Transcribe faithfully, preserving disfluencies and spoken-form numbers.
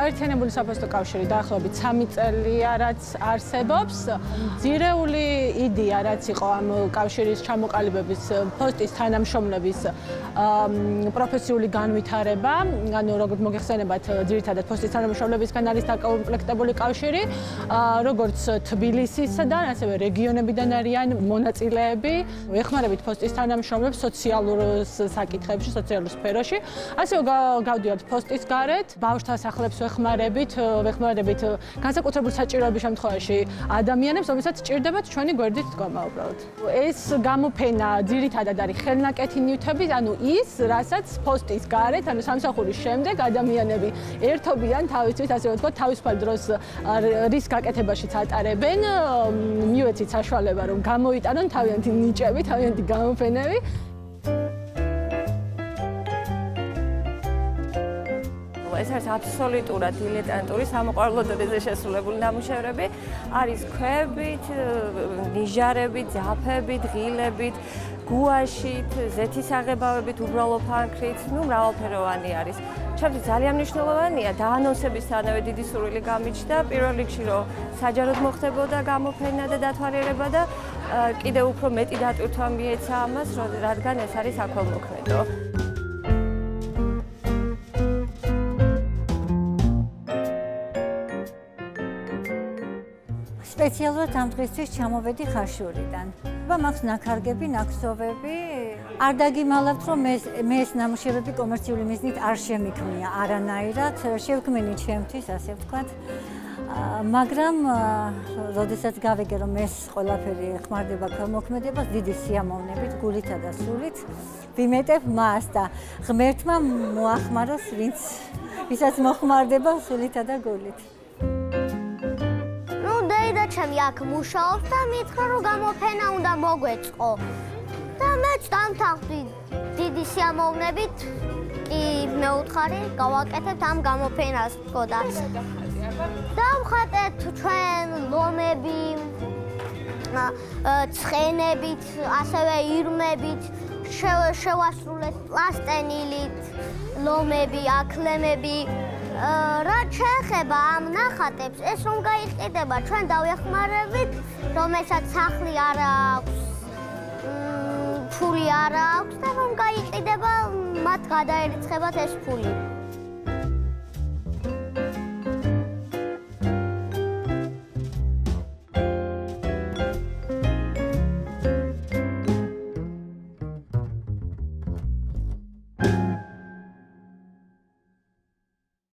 გაერთიანებული საფოსტო კავშირი დაახლოებით სამი წელია რაც არსებობს. ძირეული იდეა რაც იყო ამ კავშირის ჩამოყალიბების პოსტის თანამშრომლების პროფესიული განვითარება, ანუ როგორც მოგეხსენებათ, ძირითადად პოსტის თანამშრომლებისგან არის დაკომპლექტებული კავშირი, როგორც თბილისისიდან, ასევე რეგიონებიდან არიან მონაწილეები. ეხმარებით პოსტის თანამშრომლებს სოციალურ საკითხებში, სოციალურ სფეროში. ასევე გავდივართ პოსტის გარეთ, ბავშვთა სახლებს ვეხმარებით, ვეხმარებით განსაკუთრებული საჭიროების შემთხვევაში ადამიანებს, რომელსაც სჭირდებათ ჩვენი გვერდით დგომა უბრალოდ. ეს გამოფენა ძირითადად არის ხელნაკეთი ნივთები, ანუ ის, რასაც პოსტის გარეთ, ანუ სამსახურის შემდეგ ადამიანები ერთობიან თავისთვის, ასე რომ ვთქვათ, თავისუფალ დროს რის გაკეთებაშიც ატარებენ, მივეცით საშუალება, რომ გამოიტანონ თავიანთი ნიჭები, თავიანთი გამოფენები. ეს არის აბსოლუტურად დილეტანტური სამოყვარულო დონეზე შესრულებული ნამუშევრები. არის ქვებით, ნიჟარებით, ძაფებით, ღილებით, გუაშით, ზეთისაღებავებით, უბრალო ფანქრით, ну მრავალფეროვანი არის. ჩემთვის ძალიან მნიშვნელოვანია დაანონსებისთანავე დიდი სურვილი გამიჩნდა პირველ რიგში რომ საჯაროდ მოხდებოდა გამოფენა და დათვალიერება და კიდევ უფრო მეტი დატვირთვა მიეცა ამას, რადგან ეს არის საქველმოქმედო. სპეციალურად ამ დღისთვის ჩამოვედი ხაშურიდან. მაქვს ნაქარგები, ნაკსოვები. არ დაგიმალავთ, რომ მე ეს ნამუშევრები კომერციული მიზნით არ შემიქმნია არანაირად. შევქმენი ჩემთვის, ასე ვთქვათ. მაგრამ, როდესაც გავიგე, რომ ეს ყველაფერი ეხმარდება ქველმოქმედებას, დიდი სიამოვნებით, გულითა და სულით ვიმეტებ მას და ღმერთმა მოახმაროს, ვინც ვისაც მოხმარდება სულითა და გულით. და ჩემი აქ მუშაობს და მითხრა რომ გამოფენა უნდა მოგვეწყო. და მეც დამთავრდი დიდი სიამოვნებით კი მეუთხარი გავაკეთებთ ამ გამოფენას თქო და დავხატეთ ჩვენ ლომები, ცხენებით, ასევე ირმებით, შევასრულეთ პლასტენილით, ლომები, აკლემები. რაც შეეხება ამ ნახატებს, ეს რომ გაიყიდება, ჩვენ დავეხმარებით, რომელსაც სახლი არ აქვს, ფული არ აქვს და რომ გაიყიდება, მათ გადაერიცხებათ ეს ფული.